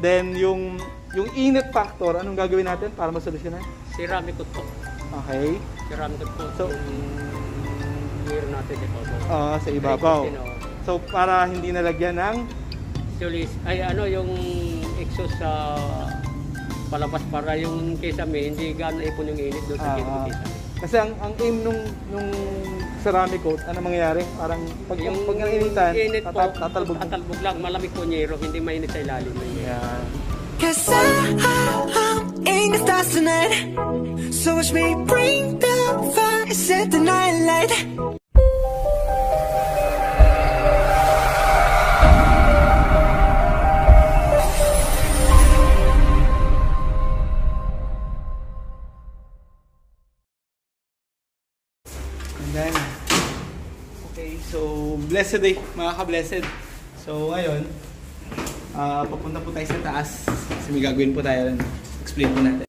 Then yung init factor, anong gagawin natin para masolusyonan? Ceramic po. Okay. Ceramic po. So, year natin ito. Sa ibabaw. So para hindi nalagyan ng yung exhaust sa palabas para yung kisame hindi gaano ipon yung init doon sa kisame. Kasi ang aim nung ceramic coat, ano mangyayari? Parang pag nainitan, tatalbog lang, malamig po nyero, hindi mainit sa ilalim. Yeah. Cause I'm in the stars tonight, so watch me bring the fire, set the night light. Okay, so blessed day mga ka-blessed. So ngayon, papunta po tayo sa taas kasi may gagawin po tayo. Explain po natin.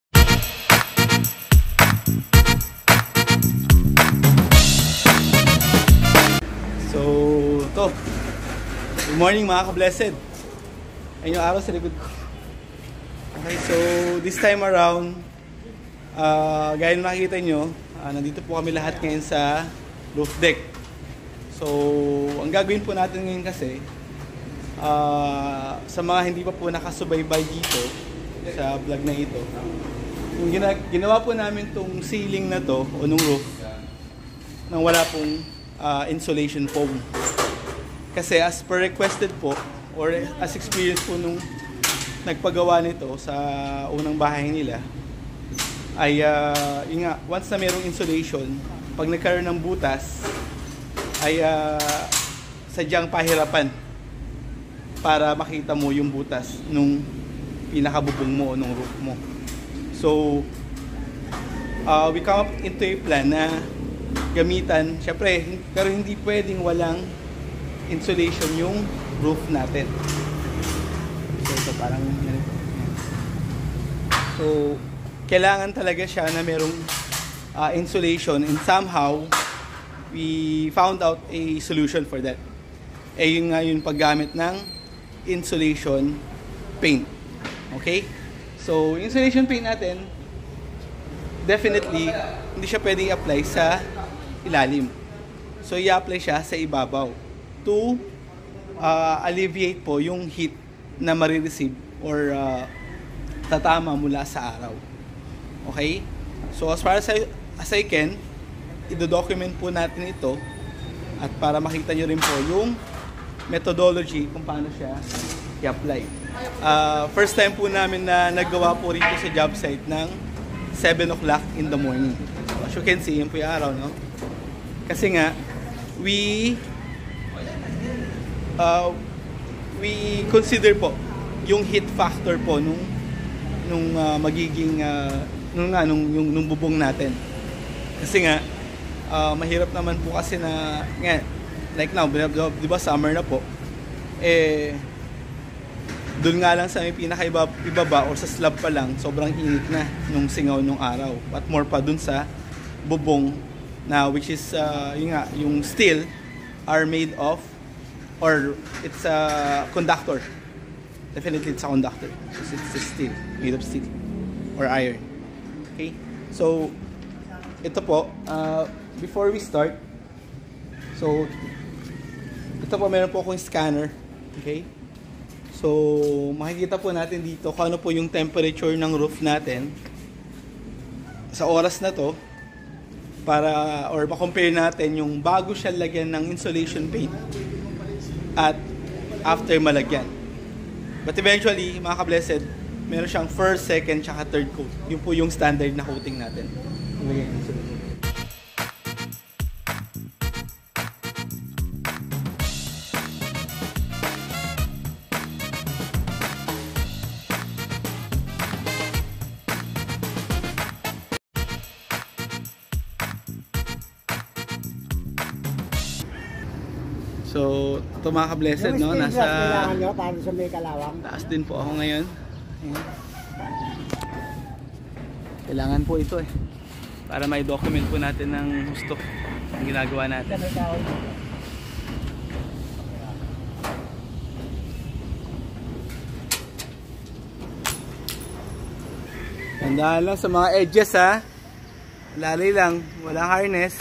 So to, good morning mga ka-blessed. Ayun yung araw sa likod ko. Okay, so this time around, gaya na nakikita nyo, nandito po kami lahat ngayon sa roof deck. So, ang gagawin po natin ngayon kasi, sa mga hindi pa po nakasubaybay dito sa vlog na ito, yung ginawa po namin tong ceiling na to o nung roof nang wala pong insulation foam. Kasi as per requested po or as experience po nung nagpagawa nito sa unang bahay nila, ay once na merong insulation, pag nagkaroon ng butas ay sadyang pahirapan para makita mo yung butas nung pinakabubong mo o nung roof mo. So we come up into a plan na gamitan, syempre, pero hindi pwedeng walang insulation yung roof natin. So ito parang so kailangan talaga siya na merong insulation, and somehow we found out a solution for that. Yun nga yung paggamit ng insulation paint. Okay? So insulation paint natin, definitely hindi siya pwedeng i-apply sa ilalim. So i-apply siya sa ibabaw to alleviate po yung heat na marireceive or tatama mula sa araw. Okay? So as far as I can, i-document po natin ito at para makita nyo rin po yung methodology kung paano siya i-apply. First time po namin na naggawa po rito sa job site ng 7 o'clock in the morning. So as you can see, yun po yung araw, no? Kasi nga, we consider po yung heat factor po nung magiging nung bubong natin. Kasi nga mahirap naman po kasi na like now, di ba summer na po, doon nga lang sa may pinakaibaba or sa slab pa lang, sobrang init na nung singaw nung araw. At more pa doon sa bubong na which is yung steel are made of, or it's a conductor. Definitely it's a conductor because it's steel, made of steel or iron. Okay, so ito po, before we start, so ito po, meron po akong scanner. Okay, so makikita po natin dito kung ano po yung temperature ng roof natin sa oras na to, para or ma-compare natin yung bago siya lagyan ng insulation paint at after malagyan. But eventually, mga ka-blessed, meron siyang first, second, tsaka third coat. Yun po yung standard na coating natin. So, ito mga ka-blessed, no? Nasa taas din po ako ngayon. Ayan. Kailangan po ito para may document po natin ng gusto ang ginagawa natin. Tandaan lang sa mga edges ha. Lalay lang, walang harness.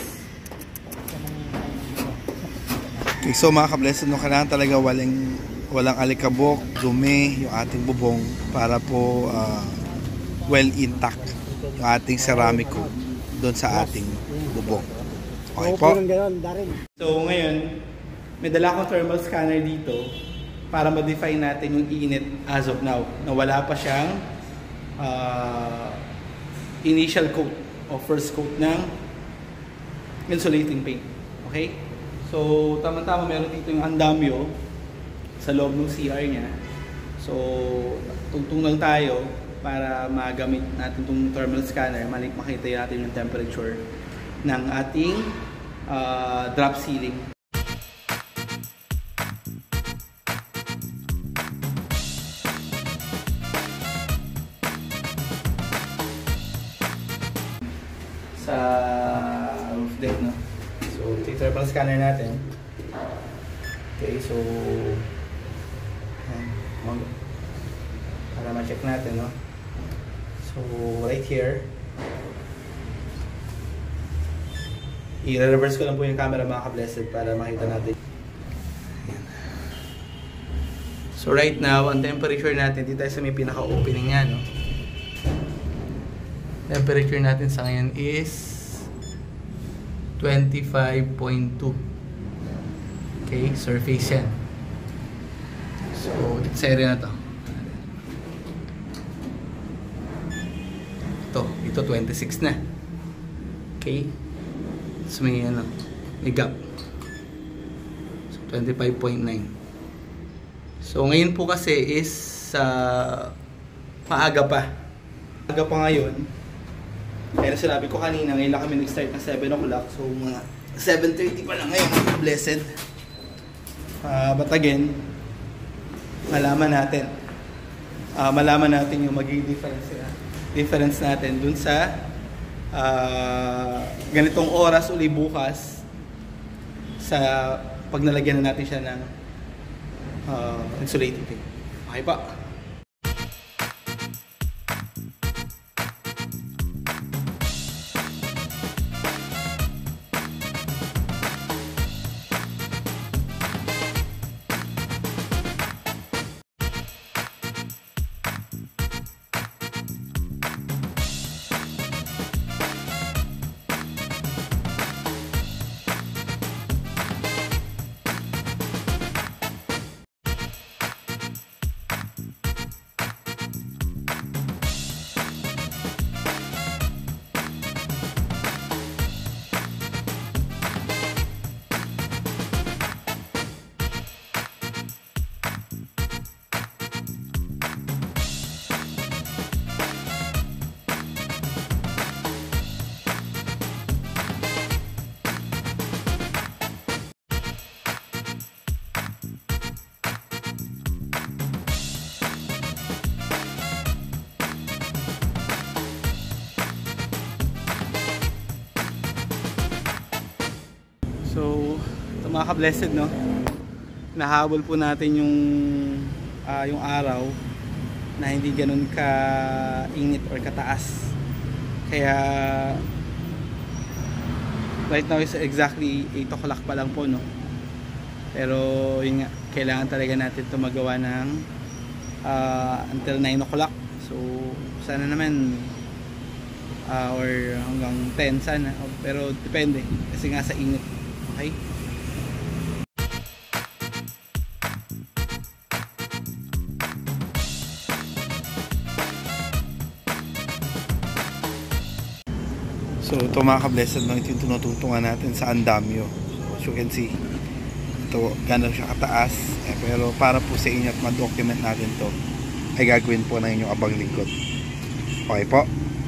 Okay, so mga ka-blessed, no, kailangan talaga walang alikabok, dumi yung ating bubong para po well intact yung ating ceramic coat doon sa ating bubong. Okay po. So ngayon, may dala akong thermal scanner dito para ma-define natin yung init as of now na wala pa siyang initial coat o first coat ng insulating paint. Okay? So tama-tama meron dito yung andamyo sa loob ng CR niya. So tungtong lang tayo para magamit natin itong thermal scanner, makita natin yung temperature ng ating drop ceiling. Sa roof deck, no? So ito yung thermal scanner natin. Okay, so para ma-check natin, no? So right here, i-reverse ko lang po yung camera mga ka-blessed para makita natin. Ayan. So right now, ang temperature natin dito tayo sa may pinaka-opening niya, no? Temperature natin sa ngayon is 25.2. Okay, surface yan. So dito sa area na to. Ito 26 na. Okay. So may may gap. So 25.9. So ngayon po kasi is maaga pa. Maaga pa ngayon. Kaya sinabi ko kanina, ngayon lang kami nag-start na 7 o'clock. So mga 7:30 pa lang ngayon, blessed. But again, malaman natin yung magiging difference natin dun sa ganitong oras uli bukas sa pag nalagyan na natin siya ng insulating tape. Okay pa. So, ito mga ka-blessed, no? Nahabol po natin yung araw na hindi ganun ka-init or kataas. Kaya right now is exactly 8 o'clock pa lang po, no? Pero yun nga, kailangan talaga natin ito magawa ng until 9 o'clock. So, sana naman or hanggang 10 sana. Pero depende kasi nga sa init. Okay? So ito mga ka-blessed, no, ito yung tinutungtungan natin sa andamyo. So as you can see, ito gano'n siya kataas, pero para po sa inyo at ma-document natin to ay gagawin po na inyong abang lingkod. Okay po.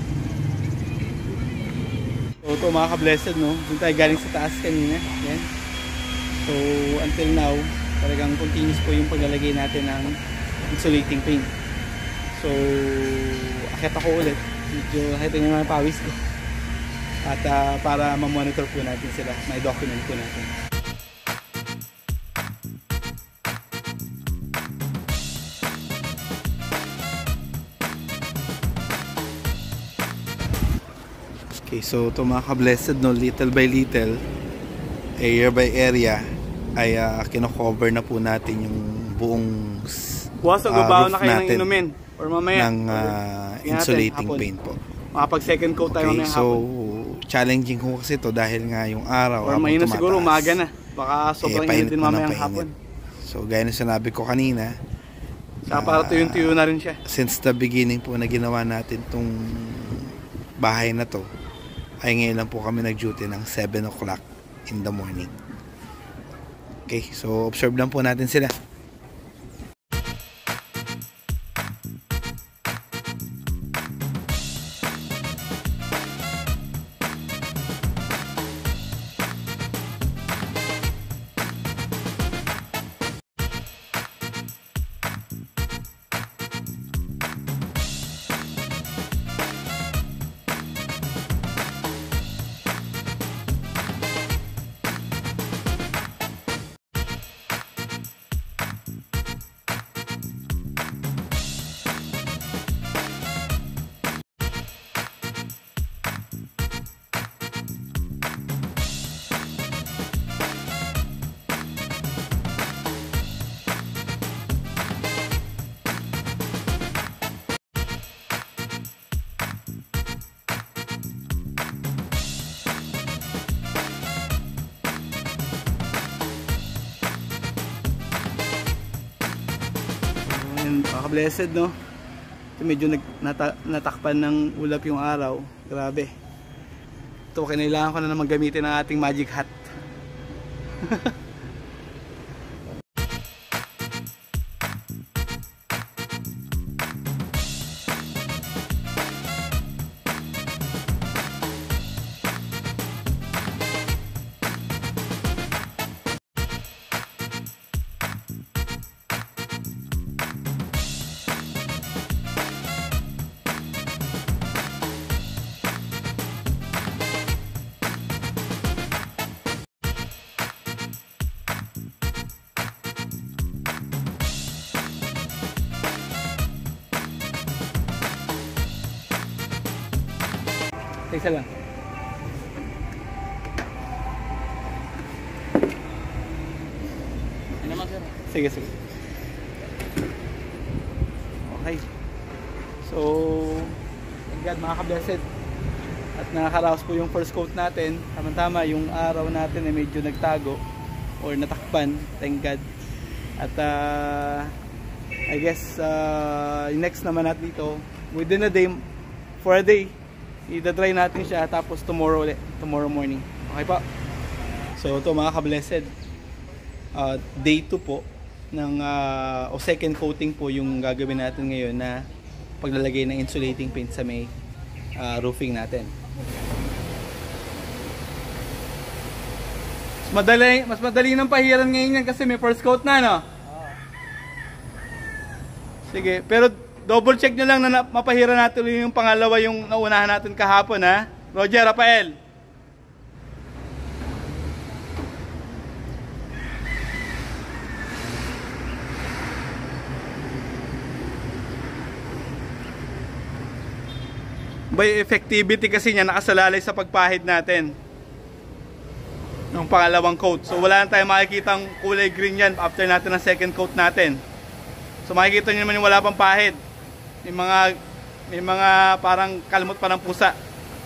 So ito mga ka-blessed, no, dun tayo galing sa taas kanina. Yan. So until now, talagang continuous po yung paglalagay natin ng insulating paint. So akit ako ulit, medyo nakita nyo mga pawis ko. At para ma-monitor po natin sila, may document po natin. Okay, so ito mga ka-blessed, no, little by little, area by area, ay kino-cover na po natin yung buong Bukas magbabaon na roof kayo ng natin inumin. Or mamaya. ng insulating paint po. Makapag second coat tayo Okay, mamaya so hapon. challenging ko kasi to dahil nga yung araw Or habang mahina tumataas, siguro, umaga na. Baka sobrang init din mamaya ang hapon. So gaya ng sinabi ko kanina, Saka para tuyong-tuyo na rin siya. since the beginning po na ginawa natin tong bahay na to, ay ngayon lang po kami nag-duty ng 7 o'clock in the morning. Okay, so observe lang po natin sila. Blessed, no? Ito medyo natakpan ng ulap yung araw. Grabe. Ito, kinailangan ko na naman gamitin ang ating magic hat. Isa lang. Ano naman, sir? Sige, sige. Okay. So, thank God mga ka-blessed. At nakakaraos po yung first coat natin. Tama-tama, yung araw natin ay medyo nagtago or natakpan. Thank God. At I guess yung next naman natin dito, within a day, for a day, i-try natin siya, tapos tomorrow ulit, tomorrow morning. Okay po. So ito mga ka-blessed, day 2 po ng o second coating po yung gagawin natin ngayon na paglalagay ng insulating paint sa may roofing natin. Mas madali ng pahiran ngayon yan kasi may first coat na, no? Sige, pero double check nyo lang na mapahira natin yung pangalawa yung naunahan natin kahapon, ha? Roger, Rafael. By effectivity kasi niya nakasalalay sa pagpahid natin ng pangalawang coat. So wala na tayong makikitang kulay green yan after natin ng second coat natin. So makikita nyo naman yung wala pang pahid. May mga parang kalmot pa ng pusa.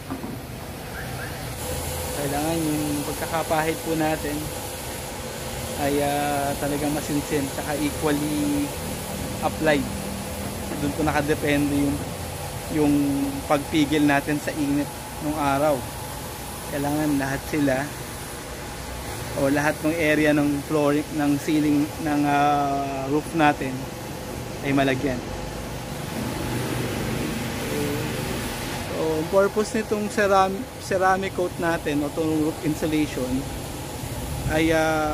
Kailangan yung pagkakapahid po natin ay talagang masinsin saka equally applied. Doon po nakadepende yung pagpigil natin sa init ng araw. Kailangan lahat sila o lahat ng area ng flooring, ng ceiling, ng roof natin ay malagyan. So, ang purpose nitong ceramic coat natin o itong roof insulation ay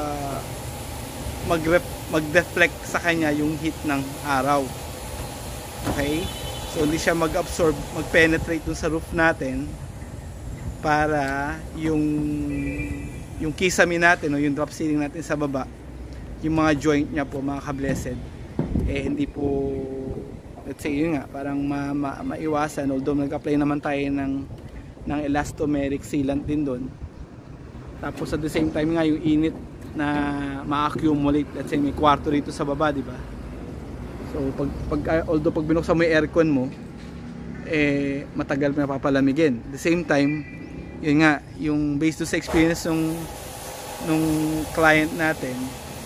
mag-deflect sa kanya yung heat ng araw. Okay? So hindi siya mag-absorb, mag-penetrate dun sa roof natin para yung kisame natin o yung drop ceiling natin sa baba, yung mga joint niya po mga ka-blessed, hindi po, let's say yun nga, parang maiwasan. Although nag-apply naman tayo ng ng elastomeric sealant din doon. Tapos at the same time nga yung init na ma-accumulate, let's say may kwarto rito sa baba, di ba? So although pag binuksan mo yung aircon mo, matagal mapapalamigin. At the same time, yun nga, yung based sa experience nung client natin,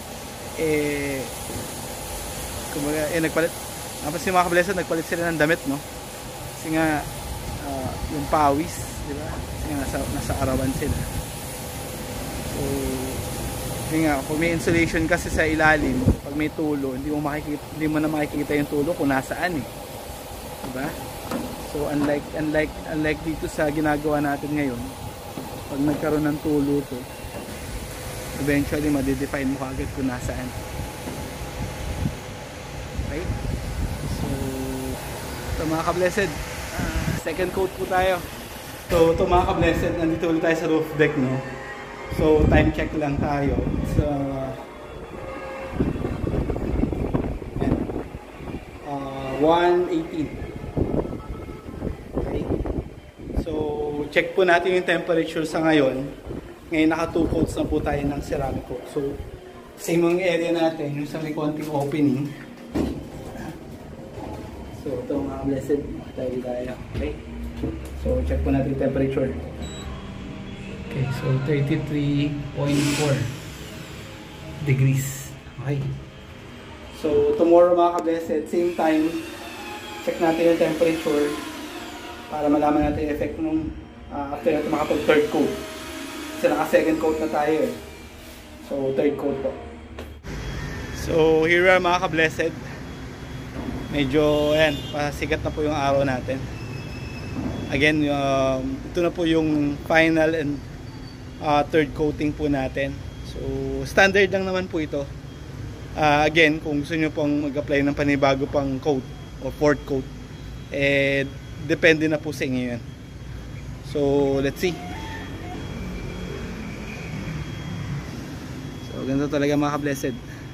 kumbaga, nagpalit, tapos yung mga kablesa, nagpalit sila ng damit, no? Kasi nga, yung pawis, di ba? Kasi nga, nasa arawan sila. So, yun nga, kung may insulation kasi sa ilalim, pag may tulo, hindi mo na makikita yung tulo kung nasaan, eh. Di ba? So, unlike dito sa ginagawa natin ngayon, pag nagkaroon ng tulo to, eventually, madedefine mo agad kung nasaan. Okay? So, ito mga ka-blessed, second coat po tayo. So, ito mga ka-blessed, nandito ulit tayo sa roof deck, no? So, time check lang tayo. It's 1:18. Okay? So, check po natin yung temperature sa ngayon. Ngayon, naka 2 coats na po tayo ng ceramic coat. So, same yung area natin, yung sa may konting opening. So, ito mga blessed, tayo. Okay? So, check po natin yung temperature. Okay, so 33.4 degrees. Okay. So, tomorrow mga ka-blessed, same time, check natin yung temperature para malaman natin yung effect nung after natin makapag third coat. Kasi naka second coat na tayo eh. So, third coat po. So, here are mga ka-blessed. Medyo, ayan, pasigat na po yung araw natin. Again, ito na po yung final and third coating po natin. So, standard lang naman po ito. Again, kung gusto nyo pong mag-apply ng panibago pang coat o fourth coat, depende na po sa inyo yan. So, let's see. So, ganito talaga mga ka-blessed.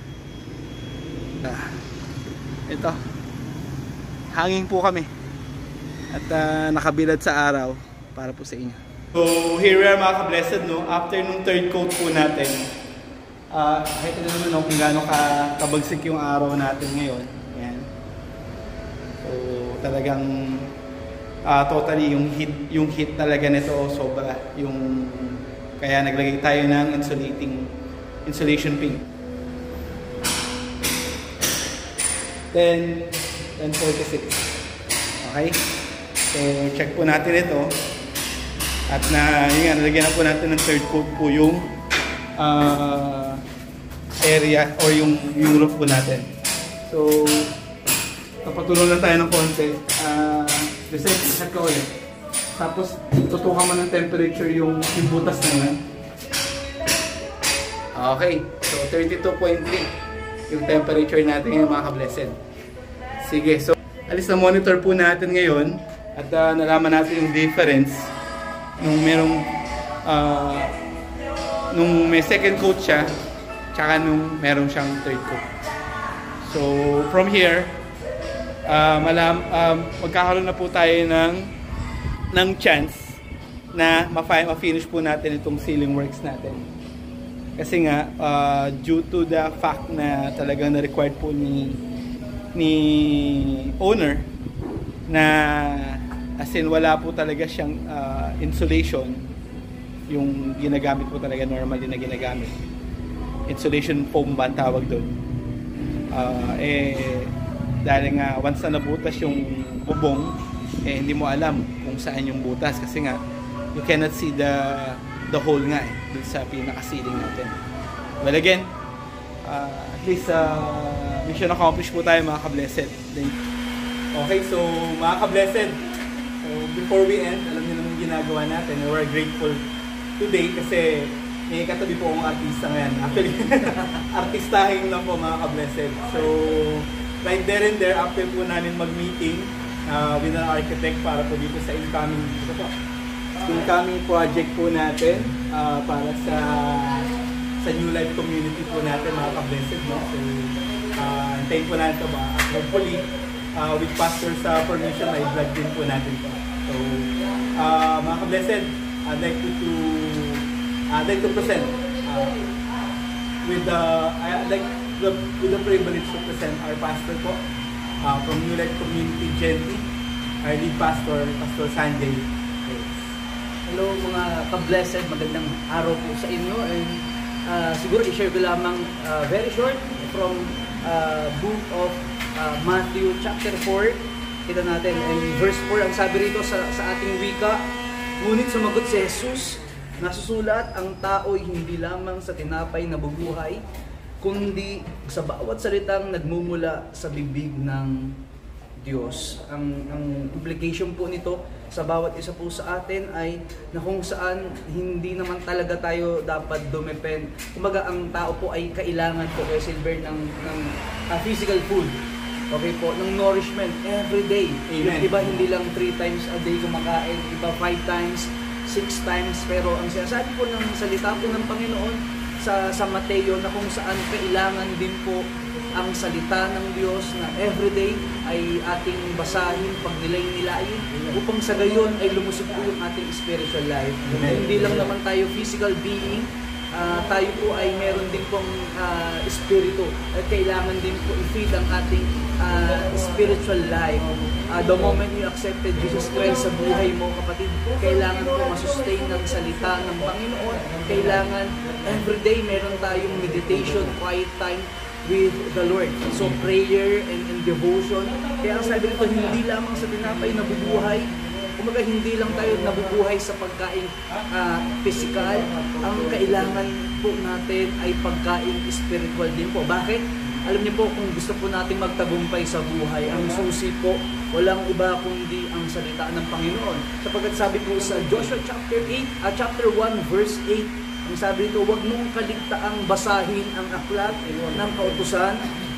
Ito. Hanging po kami. At nakabilad sa araw para po sa inyo. So, here we are mga ka-blessed, no? After nung third coat po natin, kahit naman no, kung gaano kabagsik yung araw natin ngayon. Ayan. So, talagang totally yung heat talaga nito sobra. Kaya naglagay tayo ng insulation pin. 10:46. Okay? So, check po natin ito. At yun nga, nalagyan na po natin ng third coat po yung area or yung roof po natin. So, kapatulong lang tayo ng konti. Reset ko ulit. Tapos, tutukan mo ng temperature yung butas na yun. Okay. So, 32.3 yung temperature natin ngayon mga ka-blessed. Sige. So, alis na monitor po natin ngayon at nalaman natin yung difference nung nung may second coat siya tsaka nung meron siyang third coat. So, from here, magkakaroon na po tayo ng chance na ma-finish po natin itong ceiling works natin. Kasi nga, due to the fact na talagang na-required po ni owner na as in wala po talaga siyang insulation, yung ginagamit po talaga normally na ginagamit. Insulation foam ba tawag doon. Dahil nga once na nabutas yung bubong, hindi mo alam kung saan yung butas kasi nga you cannot see the hole nga dun sa pinaka-ceiling natin. Well again, at least mission accomplished po tayo mga ka-blessed. Okay, so mga ka-blessed, so before we end, alam niyo naman ginagawa natin. We're grateful today kasi may katabi po akong artista ngayon. Actually, artistahin lang po mga ka-blessed. So, right there and there, after po namin mag-meeting with an architect para po dito sa incoming project po natin para sa New Life community po natin mga ka-blessed. No? So, antayin po natin ito ba? Hopefully, with pastor's permission, ay vlog din po natin ito. So, mga ka-blessed, I'd like to present with the privilege to present our pastor po from New Life Community Gently, our lead pastor, Pastor Sanjay. Hello mga ka-blessed, magandang araw po sa inyo, and siguro i-share ko lamang very short from book of Matthew chapter 4. Kita natin, and verse 4, ang sabi rito sa ating wika, ngunit sumagot si Jesus, nasusulat, ang tao'y hindi lamang sa tinapay na bubuhay, kundi sa bawat salitang nagmumula sa bibig ng Diyos. Ang implication po nito sa bawat isa po sa atin ay na kung saan hindi naman talaga tayo dapat dumepend. Kumbaga ang tao po ay kailangan po kay Silver ng physical food. Okay po, ng nourishment every day. Amen. Iba hindi lang 3 times a day kumakain, iba 5 times, 6 times. Pero ang sinasabi po ng salita po ng Panginoon sa Mateo na kung saan kailangan din po ang salita ng Diyos na everyday ay ating basahin, pagnilayin upang sa gayon ay lumusog po yung ating spiritual life. Hindi lang naman tayo physical being, tayo po ay meron din pong espiritu at kailangan din po i-feed ang ating spiritual life. The moment you accepted Jesus Christ sa buhay mo, kapatid, kailangan po masustain ng salita ng Panginoon. Kailangan everyday meron tayong meditation, quiet time with the Lord. So prayer and devotion. Kaya ang sabi nito, hindi lamang sa tinapay nabubuhay. Kumaga hindi lang tayo nabubuhay sa pagkain physical. Ang kailangan po natin ay pagkain spiritual din po. Bakit? Alam niyo po, kung gusto po natin magtagumpay sa buhay, ang susi po, walang iba kundi ang salita ng Panginoon. Sapagkat sabi po sa Joshua chapter 1 verse 8, ang sabi nito, huwag mong kaligtaang basahin ang aklat ng kautusan,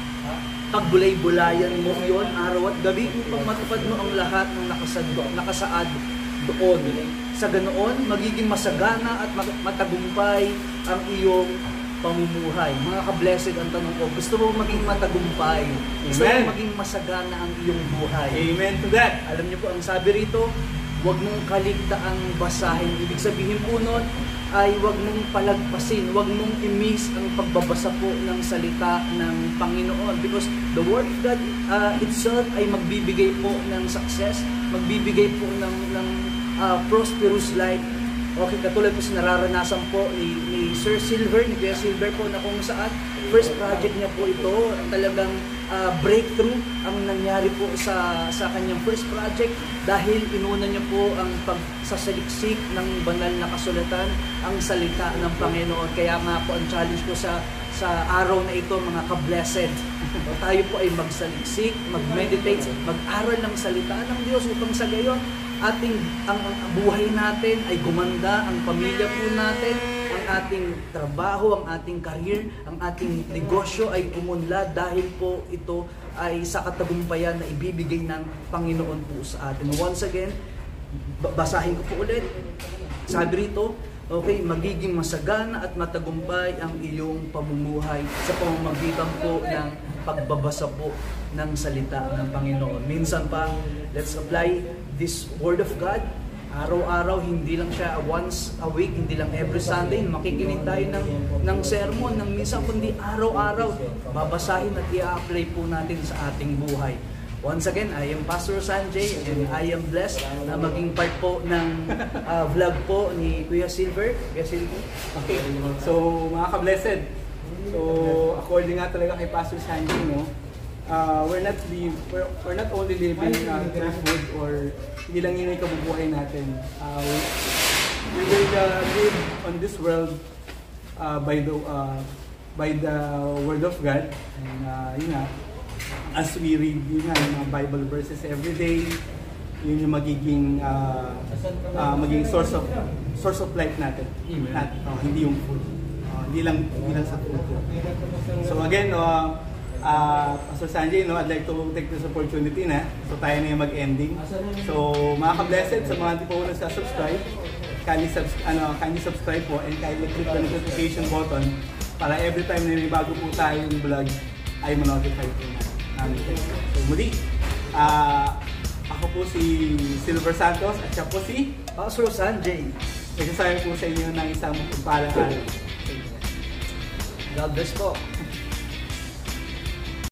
pagbulay-bulayan mo iyon araw at gabi upang matupad mo ang lahat ng nakasaad doon. Sa ganoon, magiging masagana at matagumpay ang iyong pamumuhay. Mga ka-blessed, ang tanong ko, gusto mo maging matagumpay? Gusto mo maging masagana ang iyong buhay? Amen to that. Alam niyo po, ang sabi rito, huwag mong kaligtaang basahin. Ibig sabihin po nun, ay huwag mong palagpasin, huwag mong i-miss ang pagbabasa po ng salita ng Panginoon. Because the Word of God itself ay magbibigay po ng success, magbibigay po ng prosperous life. Okay, katulad po sa nararanasan po ni Sir Silver, ni Kuya Silver po, na kung saan first project niya po ito, talagang breakthrough ang nangyari po sa kanyang first project dahil inuna niya po ang pagsasaliksik ng banal na kasulatan, ang salita ng Panginoon. Kaya nga po ang challenge ko sa araw na ito, mga ka-blessed, tayo po ay magsaliksik, mag-meditate, mag-aral ng salita ng Diyos upang sa gayon ang buhay natin ay gumanda, ang pamilya po natin, ang ating trabaho, ang ating career, ang ating negosyo ay umunlad dahil po ito ay sa katagumpayan na ibibigay ng Panginoon po sa atin. Once again, basahin ko po ulit. Sabi rito, okay, magiging masagana at matagumpay ang iyong pamumuhay sa pamamagitan po ng pagbabasa po ng salita ng Panginoon. Minsan pa, let's apply this Word of God. Araw-araw, hindi lang siya once a week, hindi lang every Sunday, makikinig tayo ng sermon, ng minsan, kundi araw-araw, babasahin at i-apply po natin sa ating buhay. Once again, I am Pastor Sanjay and I am blessed na maging part po ng vlog po ni Kuya Silver. Kuya Silver. Okay, so mga ka-blessed, so according nga talaga kay Pastor Sanjay, no, we're not only living through food or hindi lang yun yung kabubuhay natin. We will live on this world by the Word of God, and yun nga, as we read yun nga, yung mga Bible verses every day, yun yung magiging source of life natin. Hindi yung food, hindi lang sa food. So again, Pastor Sanjay, I'd like to take this opportunity na so tayo na yung mag-ending. So mga ka-blessed, sa mga hindi po nagsa-subscribe, kindly subscribe po and kindly click the notification button para every time na may bago po tayong vlog ay ma-notify po namin. So muli, ako po po si Silver Santos at siya po si Sir Sanjay. nagsasabi po sa inyo ng isang pagpalang araw. God bless po.